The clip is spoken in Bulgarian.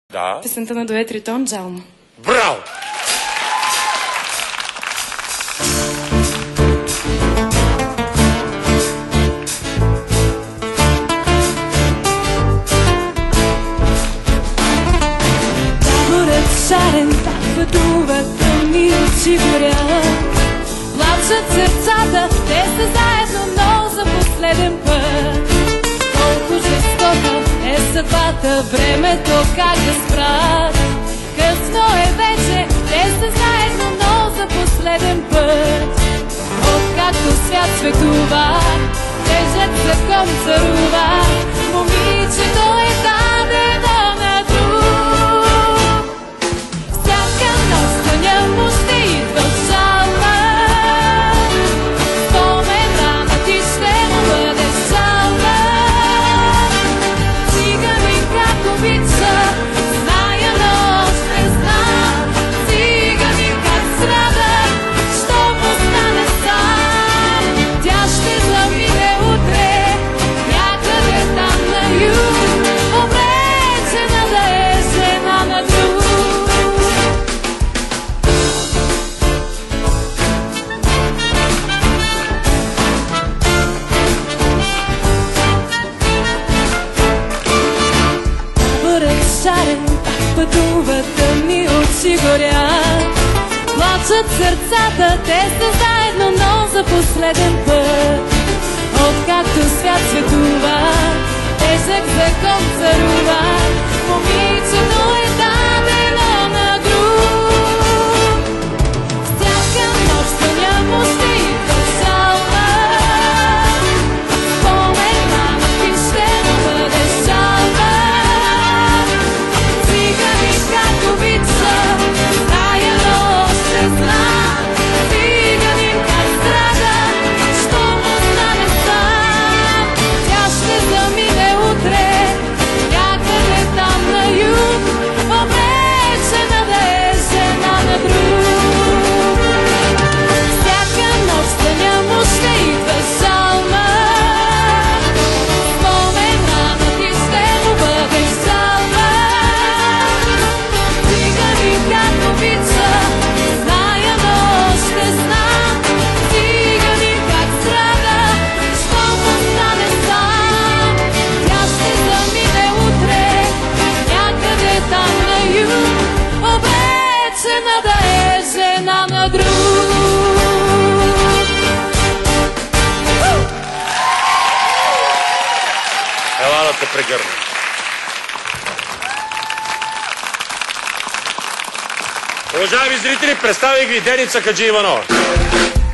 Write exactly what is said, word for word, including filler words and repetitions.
Да. Песента на дует Ритон Джалма. Браво! Таборът шарен, пак пътува, тъмни очи горят. Плачат сърцата, те са заедно, но за последен път. Колко жестока е съдбата, времето как да спрат. Късно е вече, те са заедно, но за последен път. Откакто свят светува, тежък закон царува, момичето е дадено на друг. Всяка нощ съня му ще идва жалма, спомена ти ще му бъде жалма. Циганин как обича, зная, но още знам. Циганин как страда, щом остане сам. Тя ще замине утре, някъде там на юг, обречена да е жена на друг. Таборът шарен, пак пътува, тъмни очи горят. Плачат сърцата, те са заедно, но за последен път. Откакто свят светува, тежък закон царува, момичето е дадено на друг. Всяка нощ съня му ще идва жалма, спомена ти ще му бъде жалма. Циганин как обича, зная, но още знам. Циганин как страда, щом остане сам. Тя ще замине утре, някъде там на юг, обречена да е жена на друг. Всяка нощ съня му ще идва жалма, спомена ти ще му бъде жалма. Циганин как обича, зная, но още знам. Циганин как страда, щом остане сам. Тя ще замине утре, някъде там на юг, обречена да е жена на друг. Ела да те прегърна. Уважаеми зрители, представих ви Деница Хаджииванова.